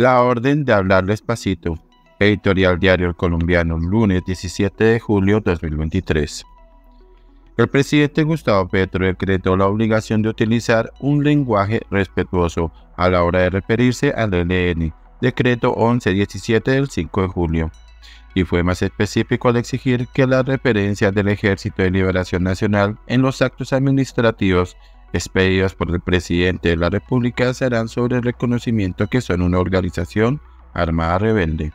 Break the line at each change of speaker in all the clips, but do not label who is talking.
La orden de hablar despacito. Editorial Diario El Colombiano, lunes 17 de julio de 2023. El presidente Gustavo Petro decretó la obligación de utilizar un lenguaje respetuoso a la hora de referirse al ELN, decreto 1117 del 5 de julio, y fue más específico al exigir que las referencias del Ejército de Liberación Nacional en los actos administrativos expedidos por el presidente de la República serán sobre el reconocimiento que son una organización armada rebelde.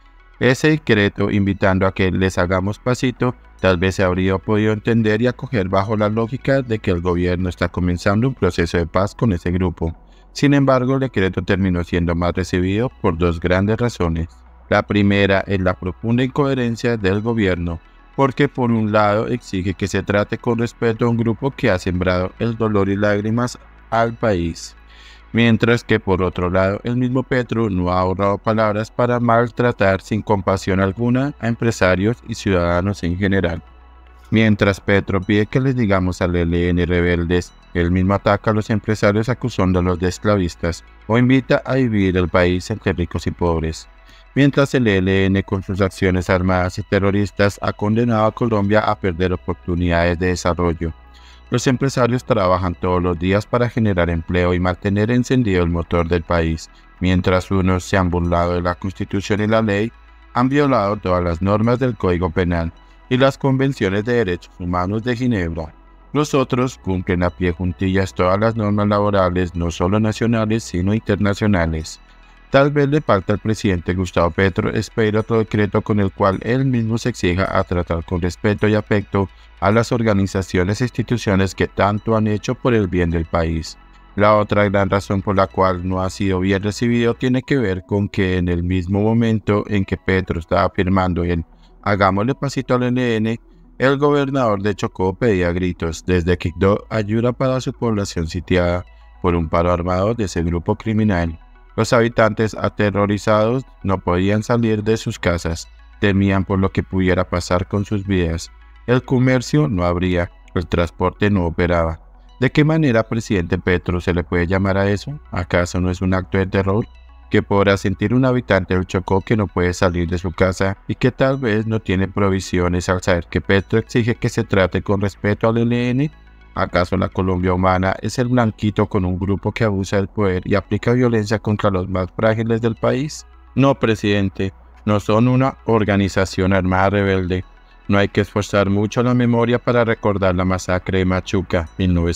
Ese decreto, invitando a que les hagamos pasito, tal vez se habría podido entender y acoger bajo la lógica de que el gobierno está comenzando un proceso de paz con ese grupo. Sin embargo, el decreto terminó siendo mal recibido por dos grandes razones. La primera es la profunda incoherencia del gobierno, porque por un lado exige que se trate con respeto a un grupo que ha sembrado el dolor y lágrimas al país, mientras que por otro lado el mismo Petro no ha ahorrado palabras para maltratar sin compasión alguna a empresarios y ciudadanos en general. Mientras Petro pide que les digamos al ELN rebeldes, él mismo ataca a los empresarios acusándolos de esclavistas o invita a dividir el país entre ricos y pobres. Mientras el ELN con sus acciones armadas y terroristas ha condenado a Colombia a perder oportunidades de desarrollo. Los empresarios trabajan todos los días para generar empleo y mantener encendido el motor del país, mientras unos se han burlado de la Constitución y la ley, han violado todas las normas del Código Penal y las convenciones de derechos humanos de Ginebra. Los otros cumplen a pie juntillas todas las normas laborales, no solo nacionales, sino internacionales. Tal vez le falta al presidente Gustavo Petro expedir otro decreto con el cual él mismo se exija a tratar con respeto y afecto a las organizaciones e instituciones que tanto han hecho por el bien del país. La otra gran razón por la cual no ha sido bien recibido tiene que ver con que en el mismo momento en que Petro estaba firmando el "hagámosle pasito al ELN", el gobernador de Chocó pedía a gritos desde Quibdó ayuda para su población sitiada por un paro armado de ese grupo criminal. Los habitantes aterrorizados no podían salir de sus casas, temían por lo que pudiera pasar con sus vidas. El comercio no abría, el transporte no operaba. ¿De qué manera, presidente Petro, se le puede llamar a eso? ¿Acaso no es un acto de terror? ¿Qué podrá sentir un habitante del Chocó que no puede salir de su casa y que tal vez no tiene provisiones al saber que Petro exige que se trate con respeto al ELN? ¿Acaso la Colombia humana es el blanquito con un grupo que abusa del poder y aplica violencia contra los más frágiles del país? No, presidente, no son una organización armada rebelde. No hay que esforzar mucho la memoria para recordar la masacre de Machuca,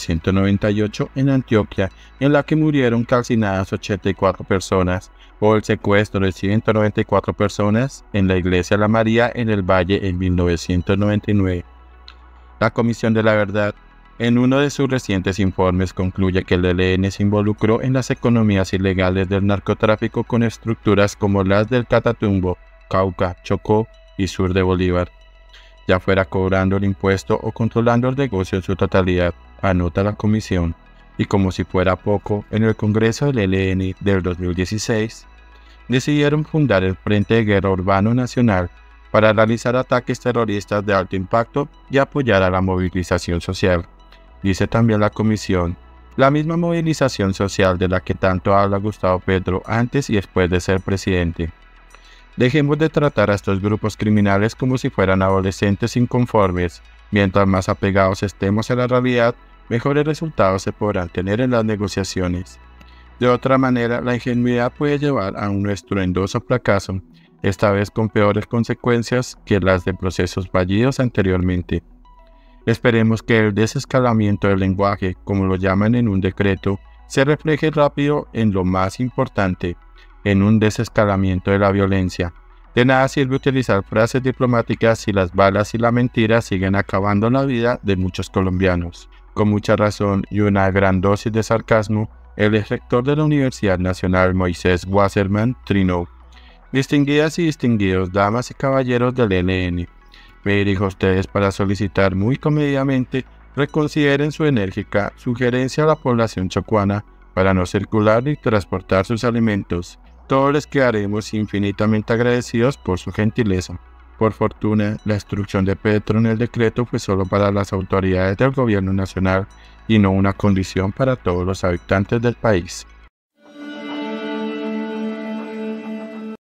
1998, en Antioquia, en la que murieron calcinadas 84 personas, o el secuestro de 194 personas en la Iglesia La María en el Valle en 1999. La Comisión de la Verdad, en uno de sus recientes informes, concluye que el ELN se involucró en las economías ilegales del narcotráfico con estructuras como las del Catatumbo, Cauca, Chocó y sur de Bolívar, ya fuera cobrando el impuesto o controlando el negocio en su totalidad, anota la comisión. Y como si fuera poco, en el Congreso del ELN del 2016, decidieron fundar el Frente de Guerra Urbano Nacional para realizar ataques terroristas de alto impacto y apoyar a la movilización social. Dice también la comisión, la misma movilización social de la que tanto habla Gustavo Petro antes y después de ser presidente. Dejemos de tratar a estos grupos criminales como si fueran adolescentes inconformes. Mientras más apegados estemos a la realidad, mejores resultados se podrán tener en las negociaciones. De otra manera, la ingenuidad puede llevar a un estruendoso fracaso, esta vez con peores consecuencias que las de procesos fallidos anteriormente. Esperemos que el desescalamiento del lenguaje, como lo llaman en un decreto, se refleje rápido en lo más importante, en un desescalamiento de la violencia. De nada sirve utilizar frases diplomáticas si las balas y la mentira siguen acabando la vida de muchos colombianos. Con mucha razón y una gran dosis de sarcasmo, el rector de la Universidad Nacional, Moisés Wasserman, trinó: distinguidas y distinguidos damas y caballeros del ELN, me dirijo a ustedes para solicitar muy comedidamente reconsideren su enérgica sugerencia a la población chocuana para no circular ni transportar sus alimentos. Todos les quedaremos infinitamente agradecidos por su gentileza. Por fortuna, la instrucción de Petro en el decreto fue solo para las autoridades del gobierno nacional y no una condición para todos los habitantes del país.